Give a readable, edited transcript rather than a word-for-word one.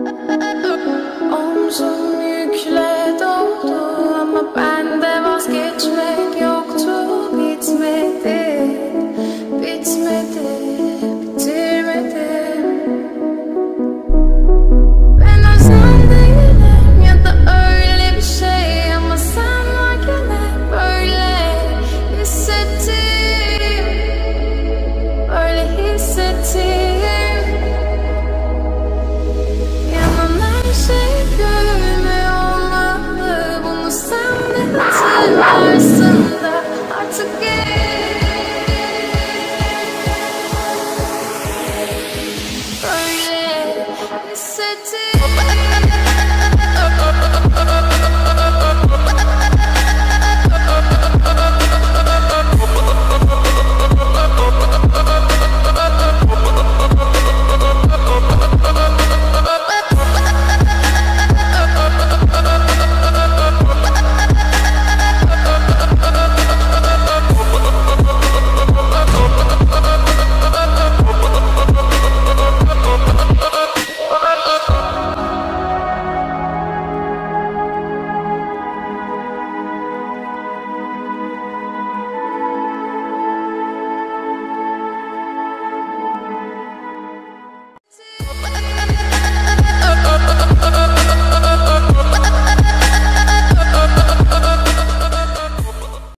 Omzum yükle doldu ama bende vazgeçmek yoktu. Bitmedi, bitmedi, bitirmedim. Ben özel değilim ya da öyle bir şey, ama sen varken hep böyle hissettim, böyle hissettim. Yanan her şey görme olmalı, bunu sen de hatırlarsın da artık böyle hissettim.